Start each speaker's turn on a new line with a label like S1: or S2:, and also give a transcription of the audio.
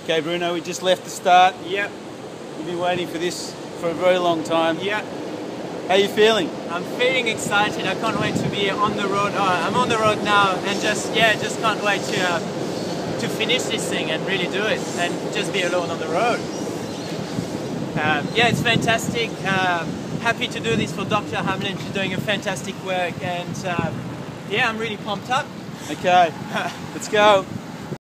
S1: Okay, Bruno, we just left the start.
S2: Yep.
S1: You've been waiting for this for a very long time.
S2: Yep.
S1: How are you feeling?
S2: I'm feeling excited. I can't wait to be on the road. I'm on the road now, and just can't wait to finish this thing and really do it, and just be alone on the road. Yeah, it's fantastic. Happy to do this for Dr. Hamlin. She's doing a fantastic work, and yeah, I'm really pumped up.
S1: Okay, let's go.